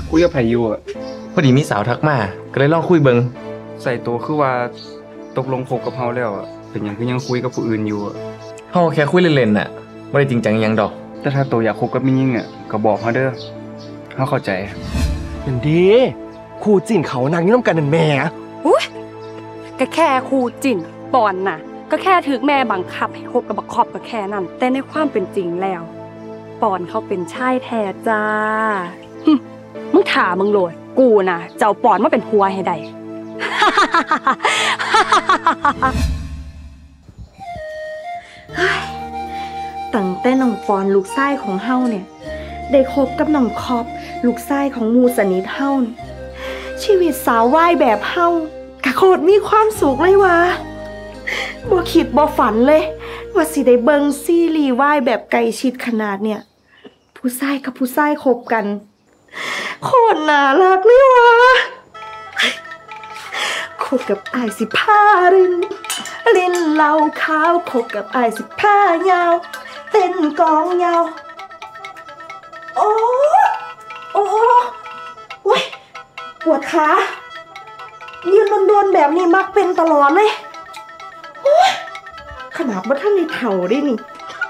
คุยกับไผอยู่อะพอดีมีสาวทักมาก็เลยลองคุยเบิงใส่ตัวคือว่าตกลงคบกับเฮาแล้วอะเป็นหยังคือยังคุยกับผู้อื่นอยู่อะเฮาแค่คุยเล่นๆน่ะบ่ได้จริงจังอิหยังดอกแต่ถ้าตัวอยากคบกับมียิ่งอะก็บอกเฮาเด้อเฮาเข้าใจนั่นดีคู่จิ้นเขานางอยู่น้ำกันนั่นแหม่อุ๊ยก็แค่คู่จิ้นปอนน่ะก็แค่ถึกแม่บังคับให้คบกับบักครอบก็แค่นั้นแต่ในความเป็นจริงแล้วปอนเขาเป็นชายแท้จ้ามึงถามมึงโหลดกูน่ะเจ้าปอนมาเป็นผัวให้ได้ตั้งแต่น้องปอนลูกชายของเฮาเนี่ยได้คบกับน้องคอบลูกชายของหมู่สนิทเฮาชีวิตสาวว่ายแบบเฮากะโคตรมีความสุขเลยวะบ่คิดบ่ฝันเลยว่าสิได้เบิ่งซีรีส์ว่ายแบบใกล้ชิดขนาดเนี่ยผู้ชายกับผู้ชายคบกันโคตรน่ารักเลยวะคบกับอ้ายสิผ้าลิ้นเหล้าขาวคบกับอ้ายสิผ้ายาวเต้นกองยาวโอ้โอ้โว้ยปวดขายืนโดนๆแบบนี้มักเป็นตลอดเลยขนาดว่าท่านในเถ่าได้นี่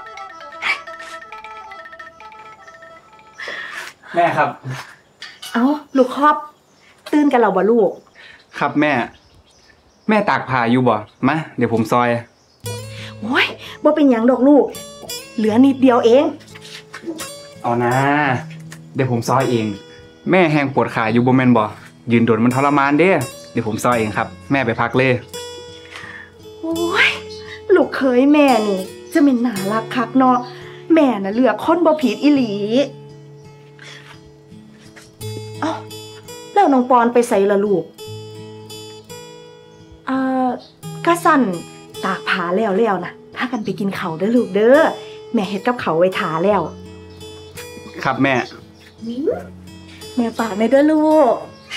แม่ครับเอ้าลูกครอบตื่นกันแล้วบ่ลูกครับแม่ตากผ้าอยู่บ่มาเดี๋ยวผมซอยโอ้ยบ่เป็นหยังดอกลูกเหลือนิดเดียวเองเอานะเดี๋ยวผมซอยเองแม่แห้งปวดขาอยู่บ่แม่นบ่ยืนโดนมันทรมานเด้เดี๋ยวผมซอยเองครับแม่ไปพักเลยโอ้ยลูกเคยแม่นี่จะเป็นน่ารักคักเนาะแม่น่ะเลือกคนบ่ผิดอีหลีเอ้าแล้วน้องปอนไปใส่ละลูกกะสั่นตากผ้าแล้วนะพากันไปกินข้าวเด้อลูกเด้อแม่เฮ็ดกับข้าวไว้ทาแล้วครับแม่ฝากในเด้อลูก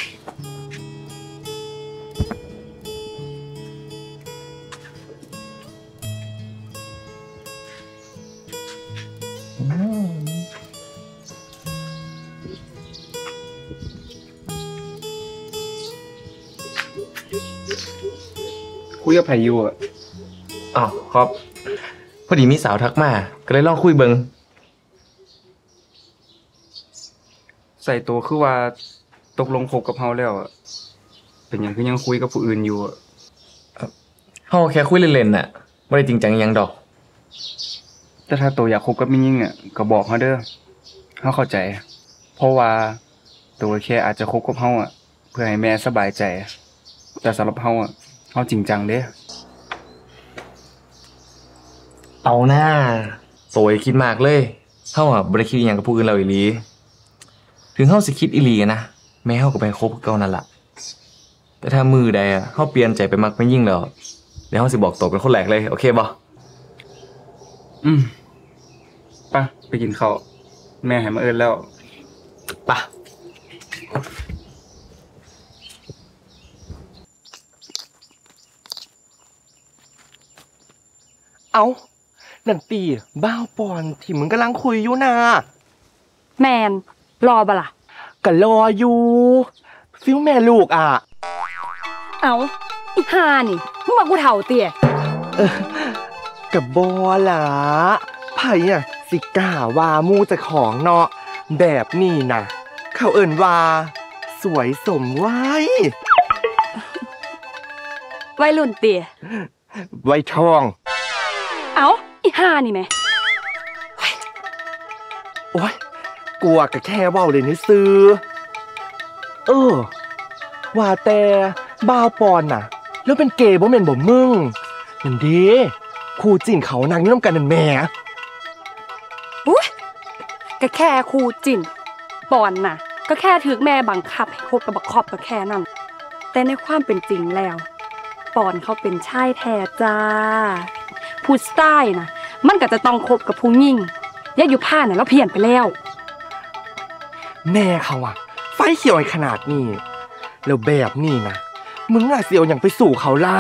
คุยกับไผอยู่อะอ้าวครับพอดีมีสาวทักมาก็เลยลองคุยเบิงใส่ตัวคือว่าตกลงคบกับเฮาแล้วอะเป็นหยังคือยังคุยกับผู้อื่นอยู่อะเฮาแค่คุยเล่นๆน่ะบ่ได้จริงจังอิหยังดอกแต่ถ้าตัวอยากคบกับมียิ่งอะก็บอกเฮาเด้อเฮาเข้าใจเพราะว่าตัวแค่อาจจะคบกับเฮาอะเพื่อให้แม่สบายใจแต่สำหรับเฮาอะเฮาจริงจังเด้เอาหน้าโสยคิดมากเลยเฮาบ่ได้คิดอิหยังกับผู้อื่นแล้วอีหลีถึงเฮาสิคิดอีหลีนะแม่เฮาก็ไปคบกับเก่านั่นล่ะแต่ถ้ามือใดเฮาเปลี่ยนใจไปมักไม่ยิ่งแล้วเดี๋ยวเฮาสิบอกตัวเป็นคนแรกเลยโอเคบ่ไปกินข้าวแม่ให้มาเอิ้นแล้วปะเอานั่นตีบ้าวปอนที่มึงกำลังคุยอยู่นะแมนรอบ่ล่ะก็รออยู่ฟิลแม่ลูกอ่ะเอาอีห่านี่มึงว่ากูเฒ่าเตี้ยกับบอล่ะไผ่อะสิกล้าว่ามูจะของเนาะแบบนี้นะเขาเอิ่นว่าสวยสมวัยรุ่นเตี้ยไว้ทองเอาอีห่านี่แม่โอ๊ยกลัวก็แค่เว้าเลยนี่ซื้อว่าแต่บ้าวปอนน่ะแล้วเป็นเกย์บ่แม่นบ่มึงนั่นดิคู่จิ้นเขานางอยู่น้ำกันนั่นแหม่อุ๊ยก็แค่คู่จิ้นปอนน่ะก็แค่ถึกแม่บังคับให้คบกับบักครอบก็แค่นั้นแต่ในความเป็นจริงแล้วปอนเขาเป็นชายแท้จ้าผู้ชายน่ะมันก็จะต้องคบกับผู้หญิงอย่าอยู่ผ้าน่ะแล้วเพี้ยนไปแล้วแม่เขาอะไฟเขียวขนาดนี้แล้วแบบนี้นะมึงเสียวอย่างไปสู่เขาล่ะ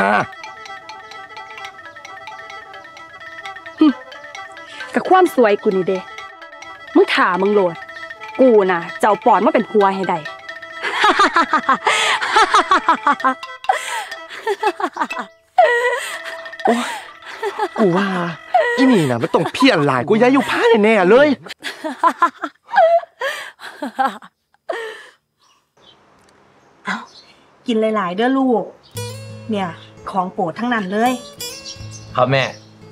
กับความสวยกูนี่เด้มึงถามมึงโหลดกูน่ะเจ้าปอนมาเป็นผัวให้ได้กูว่าอีนี่นะมันต้องเพี้ยนหลายกูย้ายอยู่ผ้าแน่ๆเลยกินหลายๆเด้อลูก เนี่ย ของโปรดทั้งนั้นเลยครับแม่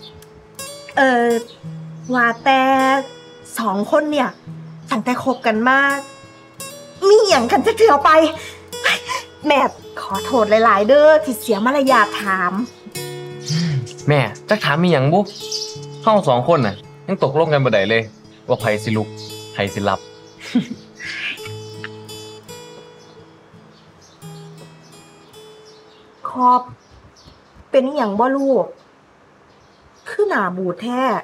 ว่าแต่สองคนเนี่ยตั้งแต่คบกันมามีอย่างกันจะเถื่อไปแม่ขอโทษหลายๆเด้อที่เสียมารยาทถามแม่จักถามมีหยังบุเฮา2คนน่ะยังตกลงกันบ่ได้เลย ว่าไผสิลุกไผสิรับขอบเป็นอหย่างบ่ลูก คือหน้าบูดแท้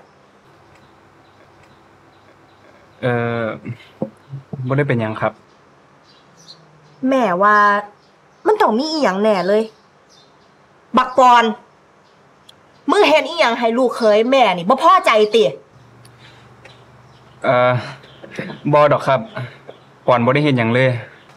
บ่ได้เป็นหยังครับแม่ว่ามันต้องมีอีหยังแน่เลย บักปอนมึงเห็นอีหยังให้ลูกเคยแม่นี่บ่พอใจติบ่ดอกครับปอนบ่ได้เฮ็ดหยังเลย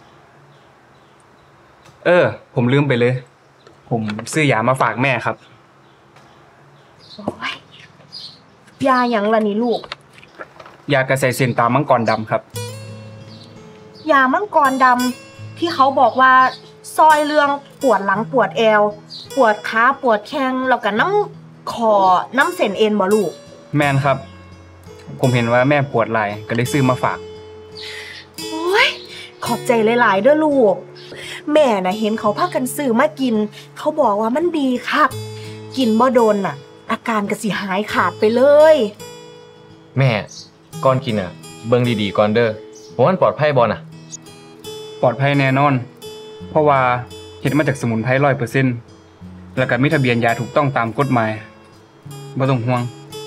ผมลืมไปเลย ผมซื้อยามาฝากแม่ครับโอ้ยยาหยังล่ะนี่ลูกยากระใสเส้นตามังกรดำครับยามังกรดำที่เขาบอกว่าซอยเรื่องปวดหลังปวดแอว ปวดขาปวดแข้งแล้วก็น้ำคอน้ำเส้นเอ็นบ่ลูกแม่นครับ ผมเห็นว่าแม่ปวดหลายก็เลยซื้อมาฝากโอ้ยขอบใจหลายๆเด้อลูก แม่น่ะเห็นเขาพากันซื้อมากิน เขาบอกว่ามันดีครับ กินบ่โดนน่ะ อาการก็สิหายขาดไปเลยแม่ก่อนกินอ่ะ เบิ่งดีๆก่อนเด้อว่ามันปลอดภัยบ่น่ะปลอดภัยแน่นอน เพราะว่าเฮ็ดมาจากสมุนไพร 100% แล้วก็มีทะเบียนยาถูกต้องตามกฎหมายบ่ต้องห่วง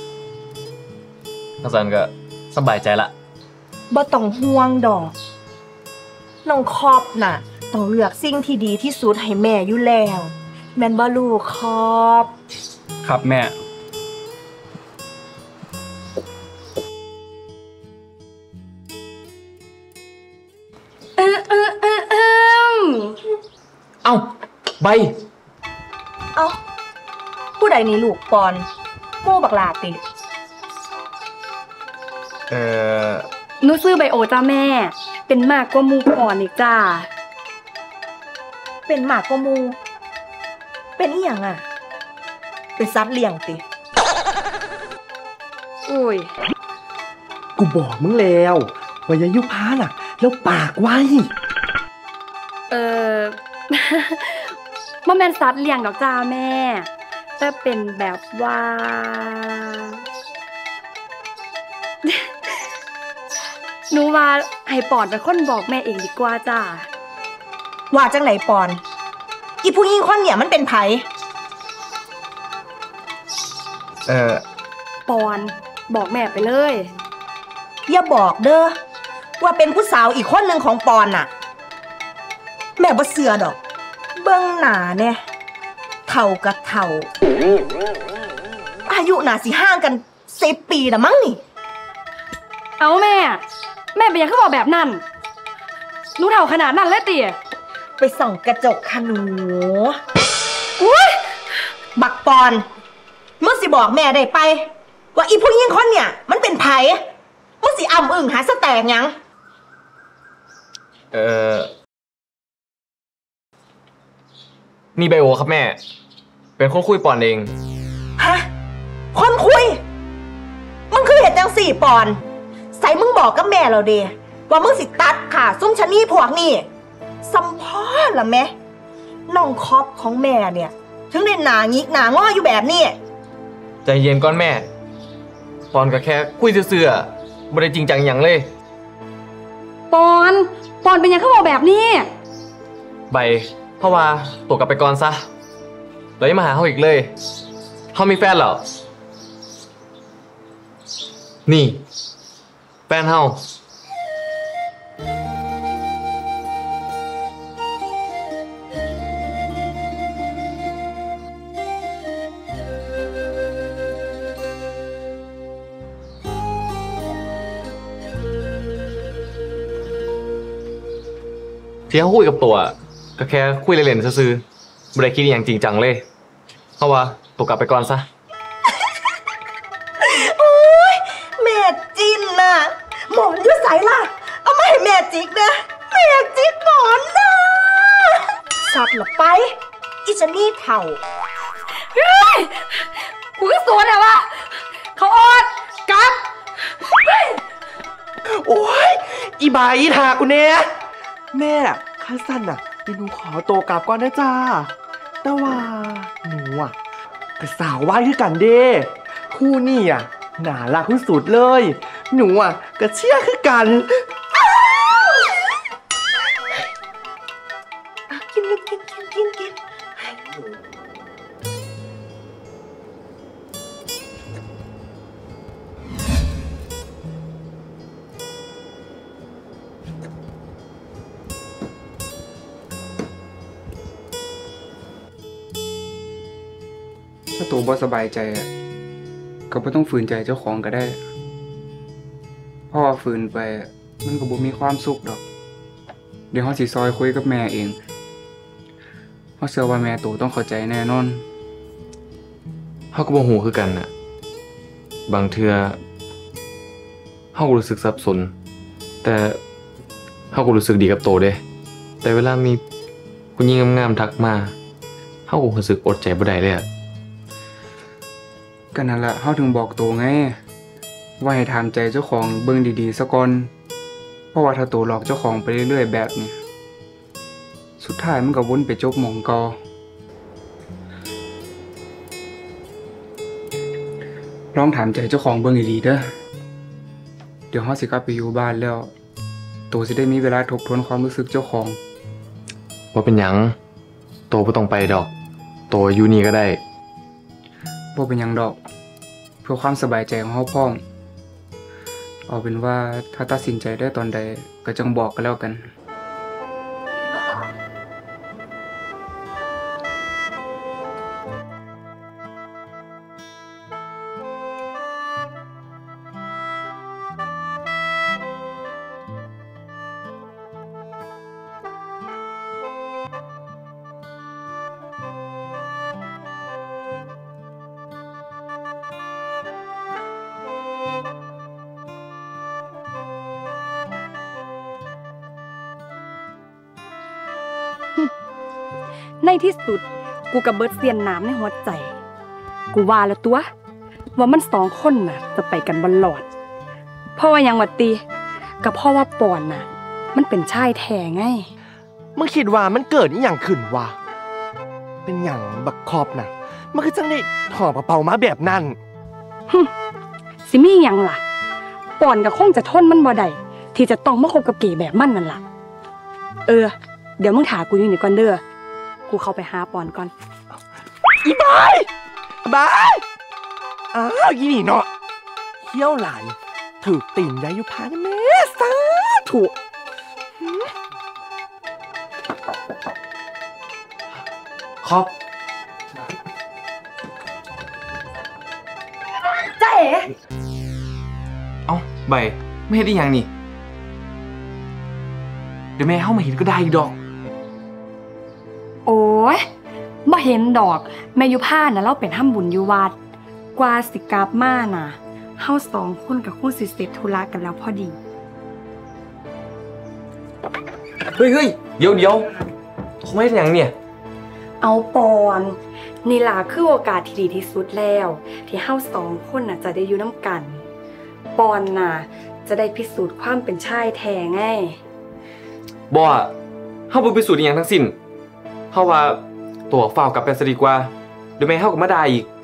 ถ้าซั่นก็สบายใจละบ่ต้องห่วงดอกน้องคอบน่ะ ต้องเลือกสิ่งที่ดีที่สุดให้แม่อยู่แล้ว แม่นบ่ลูกคอบครับแม่เอ้าใบเอ้าผู้ใดนี่ลูกปอนหมู่บักหลาติหนูซื้อไบโอจ้าแม่ เป็นมากกว่าหมูก่อนอีกจ้าเป็นหมากกว่าหมู่เป็นอีหยังอ่ะ เป็นสัตว์เลี้ยงติอุ้ยกูบอกมึงแล้วว่าอย่าอยู่ผ้าน่ะ แล้วปากไว้บ่แม่นสัตว์เลี้ยงดอกจ้าแม่ แต่เป็นแบบว่า หนูว่าให้ปอนเป็นคนบอกแม่เองดีกว่าจ้าว่าจังไหนปอน อีผู้หญิงคนเนี่ยมันเป็นไผปอนบอกแม่ไปเลยอย่าบอกเด้อว่าเป็นผู้สาวอีกคนหนึ่งของปอนน่ะ แม่บ่เสือดอก เบิ่งหน้าเนี่ยเท่ากับเท่า อายุน่าสิห่างกัน10 ปีนะมั้งนี่เอาแม่ แม่เป็นหยังเขาบอกแบบนั้นหนูเท่าขนาดนั้นเลยติไปส่องกระจกค่ะหนูบักปอนมึงสิบอกแม่ได้ไป ว่าอีผู้หญิงคนเนี่ย มันเป็นไผมึงสิอ่ำอึ่งหาสแตกหยังนี่ไบโอครับแม่ เป็นคนคุยปอนเองฮะ คนคุย มึงคือเห็นจังสี่ปอน ใส่มึงบอกกับแม่เราเดว่ามึงสิตัดขาซุ่มชะนี่พวกนี่สัมพ่อละแม่น้องคอปของแม่เนี่ย ถึงได้หนางิกหนางออยู่แบบนี้ใจเย็นก่อนแม่ ปอนก็แค่คุยเสื่อๆบ่ได้จริงจังหยังเลยปอนเป็นหยังเขาบอกแบบนี้ใบเพราะว่าตัวกลับไปก่อนซะแล้วอย่ามาหาเขาอีกเลยเขามีแฟนเหรอ นี่ แฟนเฮาที่เขาคุยกับตัวก็แค่คุยเล่นๆซื่อๆไม่ได้คิดอหย่างจริงจังเลยเพราะว่าตัวกลับไปก่อนซะแม่จินน่ะหมอนอยู่ใสล่ะ เอามาให้แม่จิกนะแม่จิกหมอนนะสัตว์หรอไปอีจะนี่เถ่าเฮ้ยกูก็สวนอะวะเขาอดกลับเฮ้ยโอ้ยอีบายอีทากูเนี่ยแม่ข้าสั้นน่ะเดี๋ยวหนูขอตัวกลับก่อนนะจ้าแต่ว่าหนูอ่ะกับสาวว่ายคือกันเด้คู่นี่อ่ะน่ารักที่สุดเลย หนูอ่ะก็เชื่อคือกันกินกินถ้าตัวบ่สบายใจอะก็บ่ต้องฝืนใจเจ้าของก็ได้ เพราะว่าฝืนไปอะมันก็บ่มีความสุขดอก เดี๋ยวเฮาสิซอยคุยกับแม่เองเฮาเชื่อว่าแม่ตัวต้องเข้าใจแน่นอนเขาก็บ่ฮู้คือกันน่ะ บางเทื่อเขาก็รู้สึกสับสน แต่เขาก็รู้สึกดีกับโตเด้ แต่เวลามีผู้หญิงงามๆทักมาเขาก็รู้สึกอดใจบ่ได้เลยอะก็นั่นแหละเฮาถึงบอกตัวไง ว่าให้ถามใจเจ้าของเบิ่งดีๆซะก่อน เพราะว่าถ้าตัวหลอกเจ้าของไปเรื่อยๆแบบนี้ สุดท้ายมันก็วนไปจบหม่องเก่าลองถามใจเจ้าของเบิ่งดีๆเด้อ เดี๋ยวเฮาสิกลับไปอยู่บ้านแล้ว ตัวสิได้มีเวลาทบทวนความรู้สึกเจ้าของบ่เป็นหยังโตบ่ต้องไปดอก โตอยู่นี่ก็ได้บ่เป็นหยังดอก เพื่อความสบายใจของเฮาพร้อม เอาเป็นว่าถ้าตัดสินใจได้ตอนใดก็จงบอกกันแล้วกันในที่สุดกูกับเบิร์ดเซียนน้ำในหัวใจ กูว่าแล้วตัว ว่ามันสองคนน่ะจะไปกันบลอด เพราะว่ายังวัดตีกับพ่อว่าปอนน่ะ มันเป็นชายแท้ไงมึงคิดว่ามันเกิดอหย่างขึ้นวะเป็นอย่างบักคอบน่ะ มันคือจังได้ห่อกระเป๋ามาแบบนั้นสิมีหยังล่ะปอนกับคงจะทนมันบ่ได้ที่จะต้องมาคบกับเก๋แบบมันนั่นล่ะ เดี๋ยวมึงถากูอยู่นี่ก่อนเด้อกูเข้าไปหาปอนก่อนอีบายบายอ้าวอีนี่เนาะเขี้ยวหลายถูกติ่มได้อยู่พานะแม่สาถูกครอบจ้าเอ๋เอ้าใบไม่เฮ็ดอีหยังนี่ เดี๋ยวแม่เข้ามาเห็นก็ได้อีกดอกโอ้ยบ่เห็นดอกแม่ยุพาน่ะเราเป็นทำบุญอยู่วัดกว่าสิกลับมาน่ะเฮาสองคนกับคงสิเสร็จธุระกันแล้วพอดีเฮ้ยเดี๋ยวเขาไม่เฮ็ดอีหยังเนี่ยเอาปอนนี่ล่ะคือโอกาสที่ดีที่สุดแล้ว ที่เฮาสองคนน่ะจะได้อยู่น้ำกัน ปอนน่ะจะได้พิสูจน์ความเป็นชายแท้ไงบ่อะเฮาบ่พิสูจน์อีหยังทั้งสิ้นเฮาว่าตัวฝ้าวกลับไปซะดีกว่า เดี๋ยวแม่เฮาก็มาด่าอีก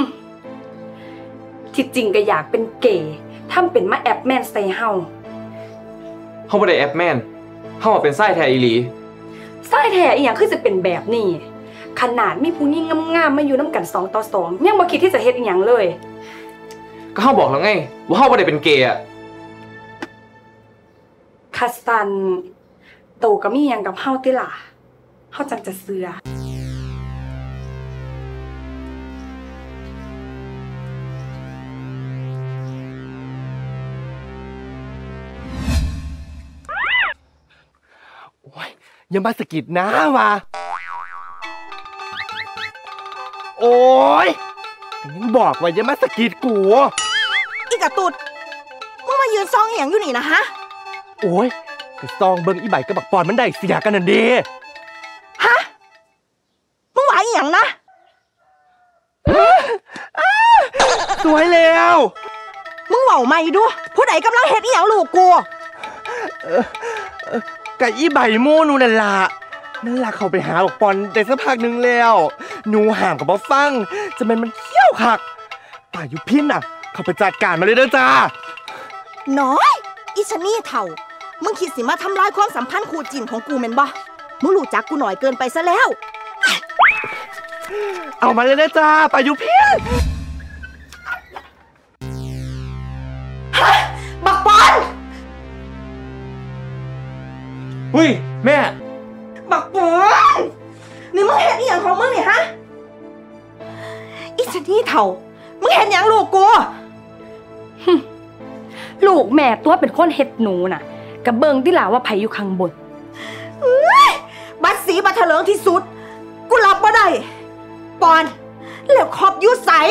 ที่จริงก็อยากเป็นเกย์ทำเป็นมาแอบแมนใส่เฮาเฮาบ่ได้แอปแม่นเฮาว่าเป็นไส้แท้อีหลีชายแท้อีหยังคือจะเป็นแบบนี้ขนาดมีผู้หญิงงามๆมาอยู่น้ำกัน2 ต่อ 2ยังบ่คิดที่จะเฮ็ดอีหยังเลยก็เฮาบอกแล้วไงว่าเฮาบ่ได้เป็นเกย์อะคัสซันโตก็มีหยังกับเฮาติล่ะเฮาจังจะเสืออย่ามาสะกิดนะว่ะโอ้ยยังบอกว่าอย่ามาสะกิดกูอีกระตุดมึงมายืนซองเหียงอยู่นี่นะฮะโอ้ยก็ซองเบิ่งอีใบกับบักปอนมันได้เสียกันนั่นเด้ฮะมึงว่าอีหยังนะสวยแล้วมึงเว้าใหม่ดูผู้ใดกำลังเฮ็ดอีหยังลูกกูกับอีใบโม่นูนั่นล่ะเขาไปหาบักปอนได้สักพักหนึงแล้วหนูห้ามกับบ่ฟังจะมันเขี้ยวคักป่ายุพินน่ะ เขาไปจัดการมาเลยเด้อจ้าน้อยอีชะนี่เถ่ามึงคิดสิมาทำลายความสัมพันธ์คู่จินของกูแม่นบ่มึงรู้จักกูหน่อยเกินไปซะแล้วเอามาเลยเด้อจ้าป่ายุพินบักปอนเฮ้ยแม่บักปอนนี่มึงเฮ็ดอีหยังของมึงนี่ฮะอีชะนี่เถ่ามึงเฮ็ดหยังลูกกูลูกแม่ตัวเป็นคนเฮ็ดหนูน่ะกะเบิงที่หล่าว่าไผอยู่ข้างบนบัดสีบัดเถลิงที่สุด กูรับบ่ได้ปอนแล้วขอบอยู่ใส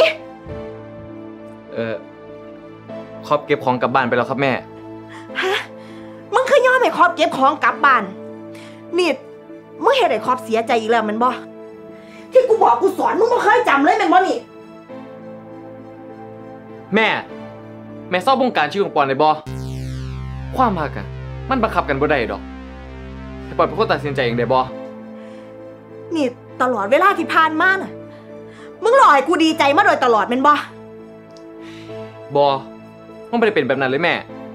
ครอบเก็บของกลับบ้านไปแล้วครับแม่ฮะมึงคือย่อมให้ขอบเก็บของกลับบ้านนี่มึงเฮ็ดให้ขอบเสียใจอีกแล้วแมันบ่ที่กูบอกกูสอนมึงบ่เคยจำเลยแม่นบ่นี่แม่ชอบบงการชีวิตของปอนได้บ่ความรักอะมันบังคับกันบ่ได้ดอกให้ปอนเป็นคนตัดสินใจเองได้บ่นี่ตลอดเวลาที่ผ่านมาน่ะมึงรอให้กูดีใจมาโดยตลอดแม่นบ่บ่มันไม่ได้เป็นแบบนั้นเลยแม่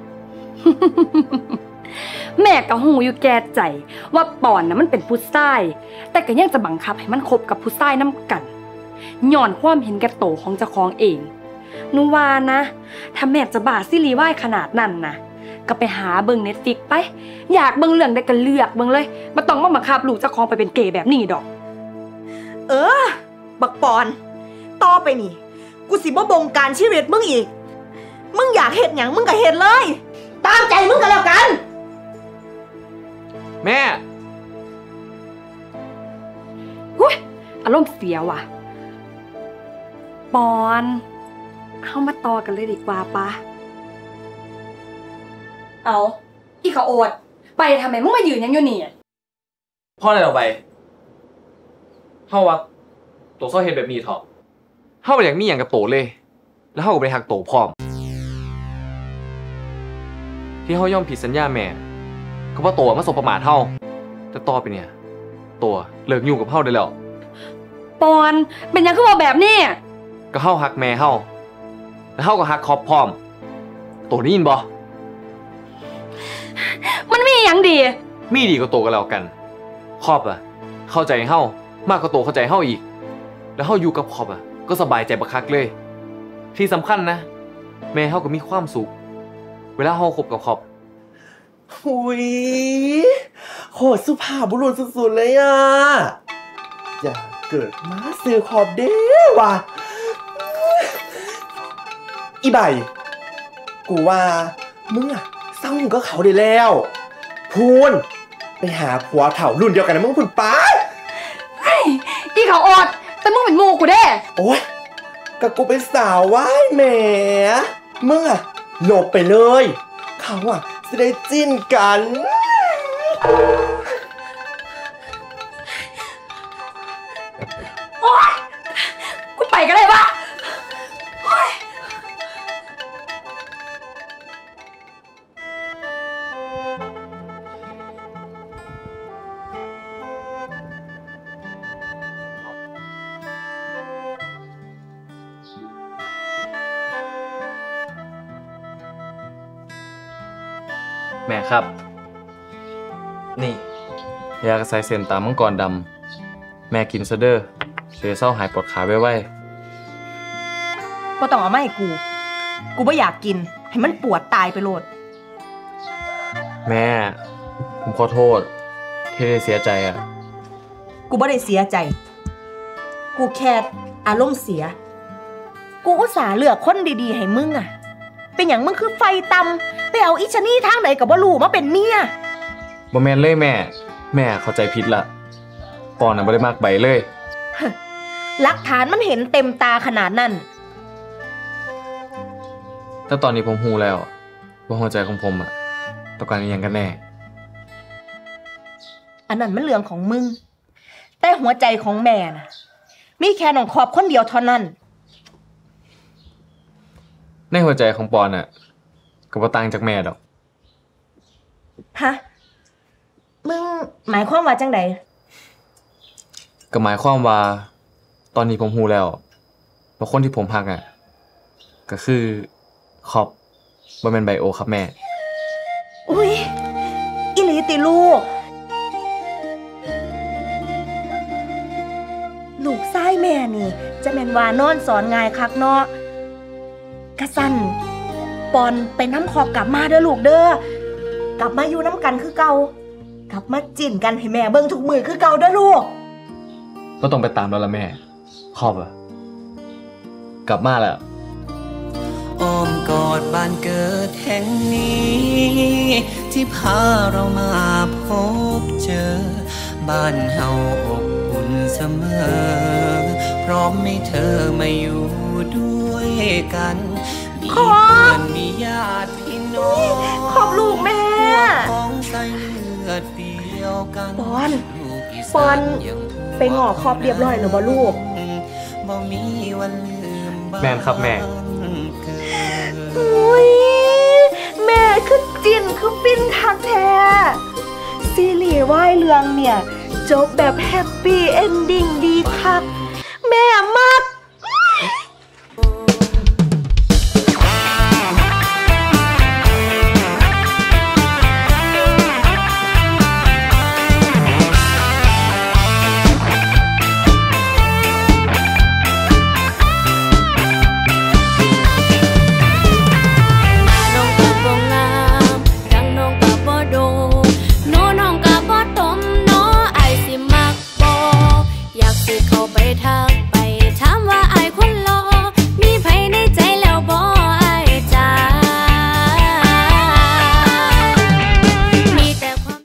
แม่ก็หูอยู่แก่ใจว่าปอนน่ะมันเป็นผู้ชายแต่ก็ยังจะบังคับให้มันคบกับผู้ชายนํกันย้อนความเห็นแก่โตของเจ้าของเองหนูว่านะถ้าแม่จะบ้าซีรีส์วายขนาดนั้นนะก็ไปหาเบิ่ง Netflix ไปอยากเบิ่งเรื่องใดก็เลือกเบิ่งเลยบ่ต้องมาบังคับลูกเจ้าของไปเป็นเกย์แบบนี้ดอกบักปอนต่อไปนี่กูสิบ่บงการชีวิตมึงอีกมึงอยากเฮ็ดหยังมึงก็เฮ็ดเลยตามใจมึงก็แล้วกันแม่หุ้ยอารมณ์เสียว่ะปอนเอามาต่อกันเลยดีกว่าปะเอาอีกะโอดไปทำไมมึงมายืนยังอยู่นี่พ่ออะไรเราไปเฮาว่าโตซ้อเฮ็ดแบบนี้เถอะเฮาบ่อยากมีหยังกับโตเลยแล้วเฮาก็ไปหักโตพร้อมที่เฮายอมผิดสัญญาแม่ก็เพราะโตมาสบประมาทเฮาแต่ต่อไปเนี่ยโตเลิกยุ่งกับเฮาได้แล้วปอนเป็นยังคือบอกแบบนี้ก็เฮาหักแม่เฮาแล้วเฮาก็หักครอบพร้อมโตได้ยินบ่มันมีอย่างดีมีดีก็โตกันแล้วกันครอบอะเข้าใจเฮามากกว่าโตเข้าใจเฮาอีกแล้วเฮาอยู่กับครอบอะก็สบายใจบักคักเลยที่สำคัญนะแม่เฮาก็มีความสุขเวลาเฮาคบกับครอบหุยโหดสุภาพบุรุษสุดๆเลยอ่ะอย่าเกิดมาซื้อขอบเด้ว่ะอีใบกูว่ามึงอะเศร้าอยู่กับเขาได้แล้วพูนไปหาผัวเถ่ารุ่นเดียวกันนะมึงพูนป้าอีเขาอดแต่มึงเป็นหมูกูเด้โอ๊ยก็กูเป็นสาวว่ายแหมมึงอะหลบไปเลยเขาอะจะได้จิ้นกันกูไปกันเลยปะแม่ครับนี่ยากระใสเส้นตามมังกรดำแม่กินซะเด้อเสียเศร้าหายปวดขาไว้บ่ต้องเอามาให้กูบ่อยากกินให้มันปวดตายไปโลดแม่ผมขอโทษที่ได้เสียใจอ่ะกูบ่ได้เสียใจ กูแค่อารมณ์เสีย กูอุตส่าห์เลือกคนดีๆให้มึงอะเป็นอย่างมึงคือไฟตำไปเอาอิชะนี่ทางไหนกับบ่รู้มาเป็นเมียบ่แม่นเลยแม่แม่เข้าใจผิดละปอนน่ะบ่ได้มากใบเลยหลักฐานมันเห็นเต็มตาขนาดนั้นแต่ตอนนี้ผมฮู้แล้วว่าหัวใจของผมอะต้องการอหยังกันแน่อันนั้นมันเรื่องของมึง แต่หัวใจของแม่น่ะ มีแค่น้องขอบคนเดียวเท่านั้นในหัวใจของปอนน่ะก็บ่ต่างจากแม่ดอกฮะ มึงหมายความว่าจังใดก็หมายความว่าตอนนี้ผมฮู้แล้วว่าคนที่ผมฮักอ่ะก็คือขอบบ่แม่นไบโอครับแม่อุ้ยอิหลีติลูก ลูกชายแม่นี่ จะแม่นว่านอนสอนง่ายคักเนาะกะสั่นปอนไปน้ำขอบกลับมาเด้อลูกเด้อกลับมาอยู่น้ำกันคือเก่ากลับมาจิ้นกันให้แม่เบิ่งทุกมือคือเก่าเด้อลูกก็ต้องไปตามแล้วล่ะแม่ขอบอะกลับมาแล้วอ้อมกอดบ้านเกิดแห่งนี้ ที่พาเรามาพบเจอ บ้านเฮาอบอุ่นเสมอ พร้อมให้เธอมาอยู่ด้วยกันมีเพื่อนมีญาติพี่น้องขอบลูกแม่ของสายเลือดเดียวกันปอนลูกอีสานปอนยังทั่วไปง้อครอบเรียบร้อยแล้วบ่ลูกบ่มีวันลืมบ้านแม่นครับแม่เกิดอุ้ยแม่คือจินคือฟินคักแท้ซีรีส์ว่ายเรื่องเนี่ย จบแบบแฮปปี้เอนดิ้งดีคัก แม่มาก